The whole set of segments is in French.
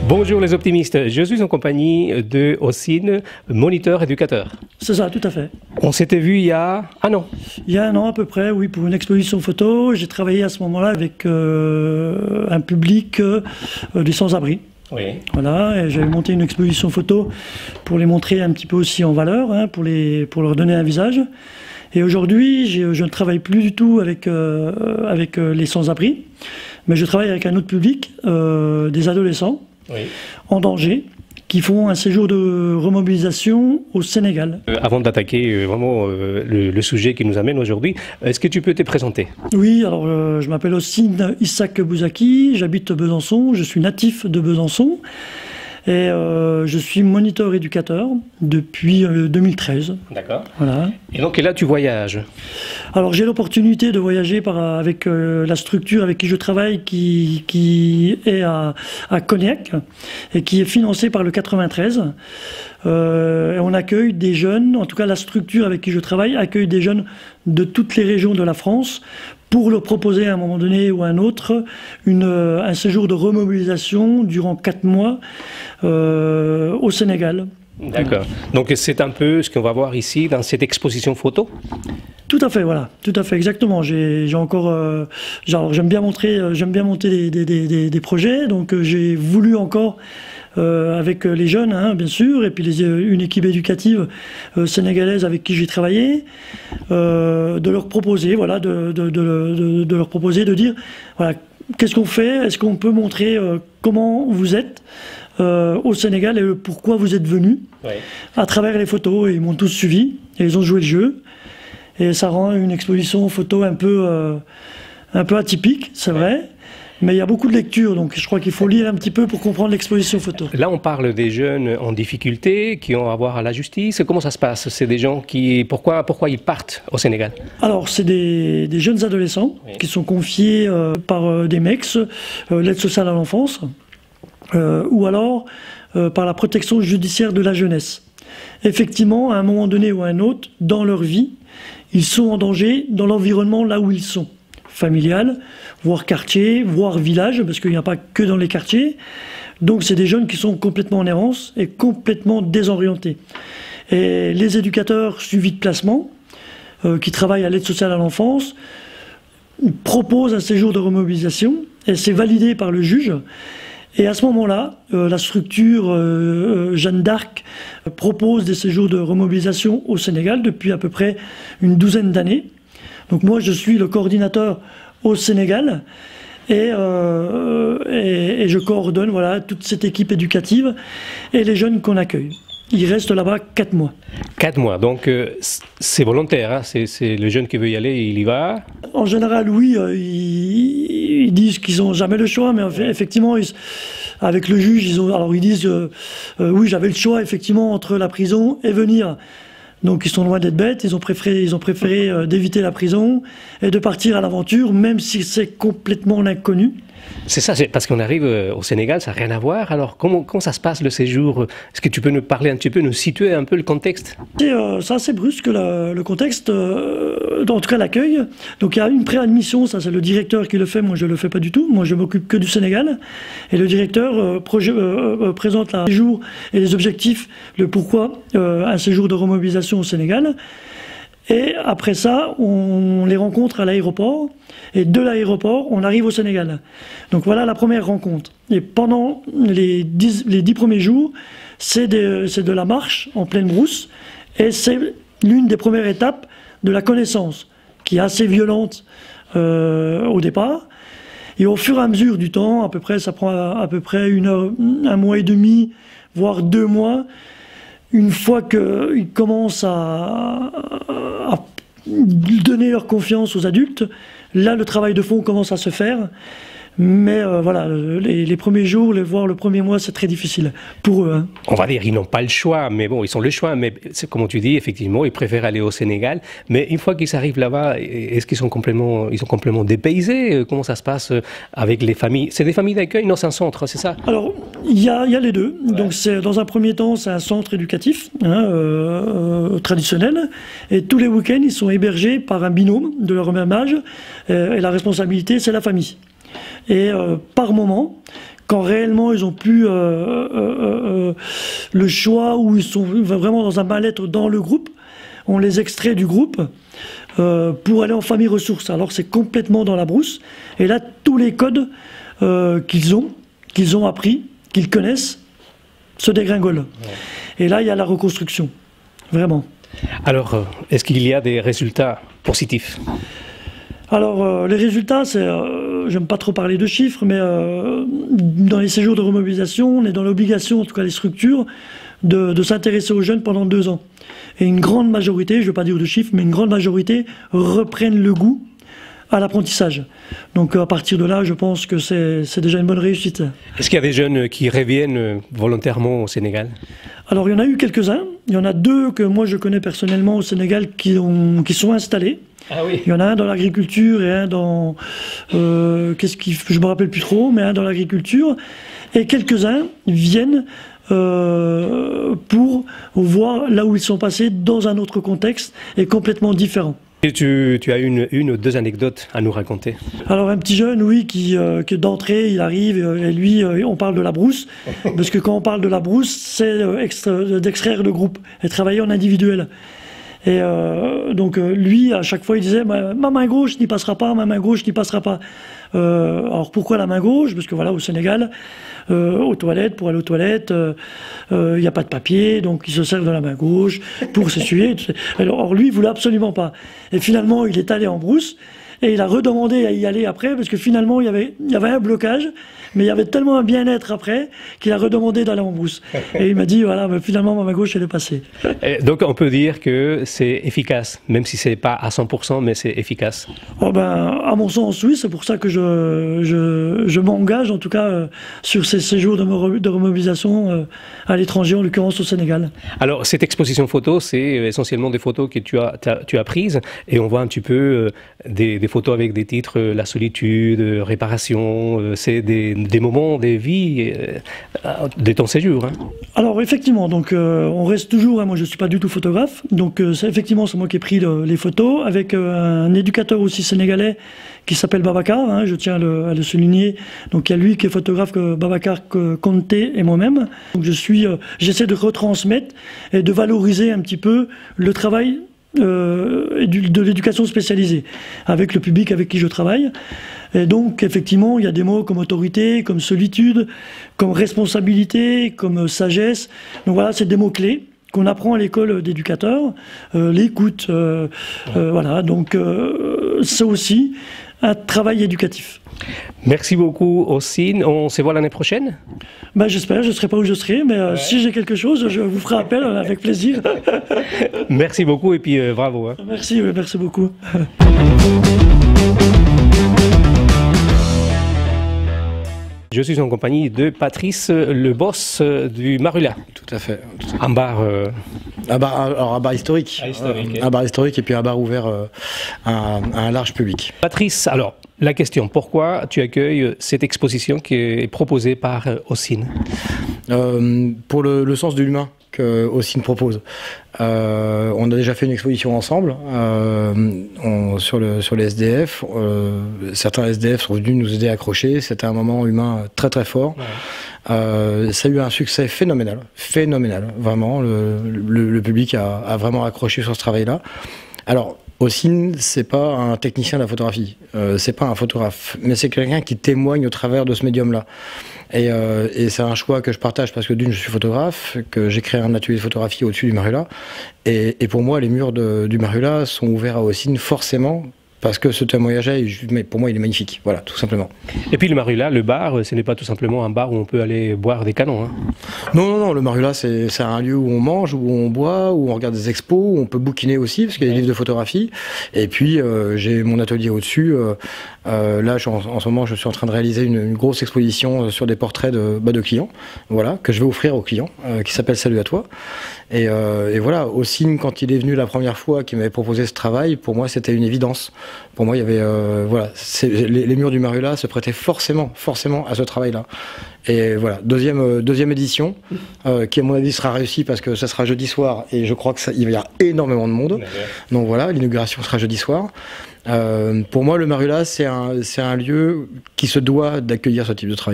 Bonjour les optimistes, je suis en compagnie de Ossine, moniteur éducateur. C'est ça, tout à fait. On s'était vu il y a un an. Il y a un an à peu près, oui, pour une exposition photo. J'ai travaillé à ce moment-là avec un public des sans-abri. Oui. Voilà, et j'avais monté une exposition photo pour les montrer un petit peu aussi en valeur, hein, pour leur donner un visage. Et aujourd'hui, je ne travaille plus du tout avec les sans-abri, mais je travaille avec un autre public, des adolescents, oui, en danger, qui font un séjour de remobilisation au Sénégal. Avant d'attaquer vraiment le sujet qui nous amène aujourd'hui, est-ce que tu peux te présenter? Oui, alors je m'appelle Ossine Isaac Bouzaki, j'habite Besançon, je suis natif de Besançon et je suis moniteur éducateur depuis 2013. D'accord. Voilà. Et donc là tu voyages? Alors j'ai l'opportunité de voyager avec la structure avec qui je travaille qui est à Cognac et qui est financée par le 93. Et on accueille des jeunes, en tout cas la structure avec qui je travaille accueille des jeunes de toutes les régions de la France pour leur proposer à un moment donné ou à un autre un séjour de remobilisation durant 4 mois au Sénégal. D'accord. Donc c'est un peu ce qu'on va voir ici dans cette exposition photo? Tout à fait, voilà, tout à fait, exactement. J'ai encore, j'aime bien monter des projets, donc j'ai voulu encore avec les jeunes, hein, bien sûr, et puis une équipe éducative sénégalaise avec qui j'ai travaillé, de leur proposer, voilà, de leur proposer de dire, voilà, qu'est-ce qu'on fait? Est-ce qu'on peut montrer comment vous êtes au Sénégal et pourquoi vous êtes venus, oui, à travers les photos? Et ils m'ont tous suivi et ils ont joué le jeu. Et ça rend une exposition photo un peu atypique, c'est vrai. Mais il y a beaucoup de lectures, donc je crois qu'il faut lire un petit peu pour comprendre l'exposition photo. Là, on parle des jeunes en difficulté, qui ont à voir à la justice. Comment ça se passe? C'est des gens qui... Pourquoi ils partent au Sénégal? Alors, c'est des jeunes adolescents, oui, qui sont confiés par des MEX, l'aide sociale à l'enfance, ou alors par la protection judiciaire de la jeunesse. Effectivement, à un moment donné ou à un autre, dans leur vie, ils sont en danger dans l'environnement là où ils sont. Familial, voire quartier, voire village, parce qu'il n'y a pas que dans les quartiers. Donc c'est des jeunes qui sont complètement en errance et complètement désorientés. Et les éducateurs suivis de placement, qui travaillent à l'aide sociale à l'enfance, proposent un séjour de remobilisation, et c'est validé par le juge. Et à ce moment-là, la structure Jeanne d'Arc propose des séjours de remobilisation au Sénégal depuis à peu près une douzaine d'années. Donc moi, je suis le coordinateur au Sénégal et je coordonne, voilà, toute cette équipe éducative et les jeunes qu'on accueille. Ils restent là-bas 4 mois. 4 mois, donc c'est volontaire, hein? C'est le jeune qui veut y aller, il y va? En général, oui, ils disent qu'ils n'ont jamais le choix, mais effectivement, avec le juge, ils disent oui, j'avais le choix effectivement entre la prison et venir. Donc ils sont loin d'être bêtes, ils ont préféré d'éviter la prison et de partir à l'aventure, même si c'est complètement l'inconnu. C'est ça, parce qu'on arrive au Sénégal, ça n'a rien à voir. Alors comment ça se passe le séjour? Est-ce que tu peux nous parler un petit peu, nous situer un peu le contexte? C'est assez brusque le contexte, en tout cas l'accueil. Donc il y a une préadmission, ça c'est le directeur qui le fait, moi je ne le fais pas du tout. Moi je m'occupe que du Sénégal. Et le directeur présente le séjour et les objectifs, le pourquoi un séjour de remobilisation au Sénégal. Et après ça, on les rencontre à l'aéroport, et de l'aéroport, on arrive au Sénégal. Donc voilà la première rencontre. Et pendant les 10 premiers jours, c'est de la marche en pleine brousse, et c'est l'une des premières étapes de la connaissance, qui est assez violente au départ. Et au fur et à mesure du temps, ça prend à peu près un mois et demi, voire 2 mois, une fois qu'ils commencent à donner leur confiance aux adultes, là le travail de fond commence à se faire. Mais voilà, les premiers jours, voire le premier mois, c'est très difficile pour eux. Hein. On va dire, ils n'ont pas le choix, mais bon, ils ont le choix. Mais comme tu dis, effectivement, ils préfèrent aller au Sénégal. Mais une fois qu'ils arrivent là-bas, est-ce qu'ils sont complètement dépaysés? Comment ça se passe avec les familles? C'est des familles d'accueil? Non, c'est un centre, c'est ça? Alors, il y a les deux. Ouais. Donc, dans un premier temps, c'est un centre éducatif traditionnel. Et tous les week-ends, ils sont hébergés par un binôme de leur même âge. Et la responsabilité, c'est la famille. Et par moment, quand réellement ils n'ont plus le choix, ou ils sont vraiment dans un mal-être dans le groupe, on les extrait du groupe pour aller en famille ressources. Alors c'est complètement dans la brousse, et là tous les codes qu'ils ont appris, qu'ils connaissent, se dégringolent. Ouais. Et là il y a la reconstruction, vraiment. Alors, est-ce qu'il y a des résultats positifs? Alors, les résultats, j'aime pas trop parler de chiffres, mais dans les séjours de remobilisation, on est dans l'obligation, en tout cas les structures, de s'intéresser aux jeunes pendant 2 ans. Et une grande majorité, je ne veux pas dire de chiffres, mais une grande majorité reprennent le goût à l'apprentissage. Donc à partir de là, je pense que c'est déjà une bonne réussite. Est-ce qu'il y a des jeunes qui reviennent volontairement au Sénégal? Alors il y en a eu quelques-uns. Il y en a 2 que moi je connais personnellement au Sénégal qui sont installés. Ah oui. Il y en a un dans l'agriculture et un dans... je ne me rappelle plus trop, mais un dans l'agriculture. Et quelques-uns viennent pour voir là où ils sont passés dans un autre contexte et complètement différent. Et tu as une ou 2 anecdotes à nous raconter? Alors un petit jeune, oui, qui d'entrée, il arrive, et lui, on parle de la brousse, parce que quand on parle de la brousse, c'est d'extraire le groupe et travailler en individuel. Et donc lui, à chaque fois, il disait ma main gauche n'y passera pas, ma main gauche n'y passera pas. Alors pourquoi la main gauche? Parce que voilà, au Sénégal, aux toilettes, pour aller aux toilettes, il n'y a pas de papier, donc il se sert de la main gauche pour s'essuyer. Alors lui, il voulait absolument pas. Et finalement, il est allé en brousse, et il a redemandé à y aller après, parce que finalement, il y avait un blocage, mais il y avait tellement un bien-être après, qu'il a redemandé d'aller en brousse. Et il m'a dit, voilà, mais finalement, ma main gauche, elle est passée. Et donc on peut dire que c'est efficace, même si ce n'est pas à 100%, mais c'est efficace. Oh ben, à mon sens, oui, c'est pour ça que je m'engage, en tout cas, sur ces séjours de remobilisation à l'étranger, en l'occurrence au Sénégal. Alors, cette exposition photo, c'est essentiellement des photos que tu as prises, et on voit un petit peu des photos avec des titres, la solitude, réparation, c'est des moments, des vies de ton séjour. Hein. Alors, effectivement, donc, on reste toujours, hein, moi je ne suis pas du tout photographe, donc effectivement, c'est moi qui ai pris les photos, avec un éducateur aussi sénégalais qui s'appelle Babacar, hein, je tiens à le souligner. Donc il y a lui qui est photographe, Babacar Conté et moi-même. Donc j'essaie de retransmettre et de valoriser un petit peu le travail de l'éducation spécialisée avec le public avec qui je travaille. Et donc effectivement il y a des mots comme autorité, comme solitude, comme responsabilité, comme sagesse. Donc voilà, c'est des mots clés qu'on apprend à l'école d'éducateurs, l'écoute, voilà, donc c'est aussi un travail éducatif. Merci beaucoup Ossine, on se voit l'année prochaine? Ben, j'espère, je ne serai pas où je serai, mais ouais. Si j'ai quelque chose, je vous ferai appel avec plaisir. Merci beaucoup et puis bravo. Hein. Merci, merci beaucoup. Je suis en compagnie de Patrice, le boss du Marula. Tout à fait. Un bar... Alors un bar historique. Un bar historique et puis un bar ouvert à un large public. Patrice, alors, la question, pourquoi tu accueilles cette exposition qui est proposée par Ossine? Pour le sens de l'humain que Ossine propose. On a déjà fait une exposition ensemble sur les SDF. Certains SDF sont venus nous aider à accrocher. C'était un moment humain très très fort. Ouais. Ça a eu un succès phénoménal, vraiment. Le public a vraiment accroché sur ce travail-là. Alors, Ossine, c'est pas un technicien de la photographie, c'est pas un photographe, mais c'est quelqu'un qui témoigne au travers de ce médium-là. Et c'est un choix que je partage parce que d'une, je suis photographe, que j'ai créé un atelier de photographie au-dessus du Marula. Et pour moi, les murs du Marula sont ouverts à Ossine forcément. Parce que ce témoignage-là, pour moi, il est magnifique. Voilà, tout simplement. Et puis le Marula, le bar, ce n'est pas tout simplement un bar où on peut aller boire des canons. Hein. Non, le Marula, c'est un lieu où on mange, où on boit, où on regarde des expos, où on peut bouquiner aussi, parce qu'il y a des livres de photographie. Et puis, j'ai mon atelier au-dessus. Là, en ce moment, je suis en train de réaliser une grosse exposition sur des portraits de clients, voilà, que je vais offrir aux clients, qui s'appelle Salut à toi. Et voilà, Ossine, quand il est venu la première fois, qu'il m'avait proposé ce travail, pour moi, c'était une évidence. Pour moi, il y avait, voilà, les murs du Marula se prêtaient forcément à ce travail-là. Et voilà, deuxième édition, qui à mon avis sera réussie parce que ça sera jeudi soir, et je crois qu'il va y avoir énormément de monde. Donc voilà, l'inauguration sera jeudi soir. Pour moi, le Marula, c'est un lieu qui se doit d'accueillir ce type de travail-là.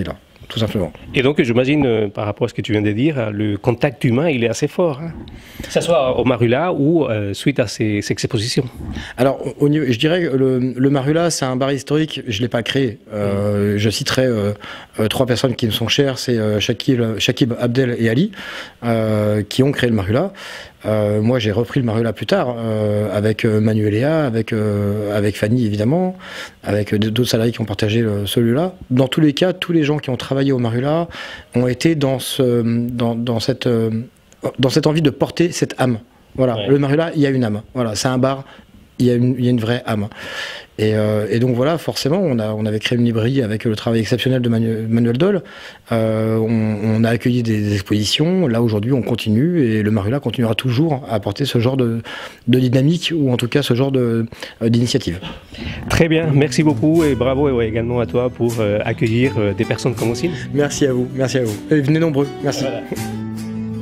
tout simplement. Et donc, j'imagine, par rapport à ce que tu viens de dire, le contact humain, il est assez fort, hein, que ce soit au Marula ou suite à ces expositions. Alors, je dirais que le Marula, c'est un bar historique, je ne l'ai pas créé. Je citerai 3 personnes qui me sont chères, c'est Shakib, Abdel et Ali, qui ont créé le Marula. Moi, j'ai repris le Marula plus tard, avec Manu et Léa, avec Fanny, évidemment, avec d'autres salariés qui ont partagé celui-là. Dans tous les cas, tous les gens qui ont travaillé au Marula ont été dans cette envie de porter cette âme. Voilà, ouais. Le Marula, il y a une âme. Voilà, c'est un bar, il y a une vraie âme. Et donc voilà, forcément, on avait créé une librairie avec le travail exceptionnel de Manuel Dole. On a accueilli des expositions. Là, aujourd'hui, on continue et le Marula continuera toujours à apporter ce genre de dynamique ou en tout cas ce genre d'initiative. Très bien, merci beaucoup et bravo également à toi pour accueillir des personnes comme Ossine. Merci à vous, merci à vous. Et venez nombreux, merci. Voilà.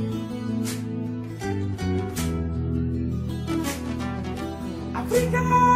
Africa!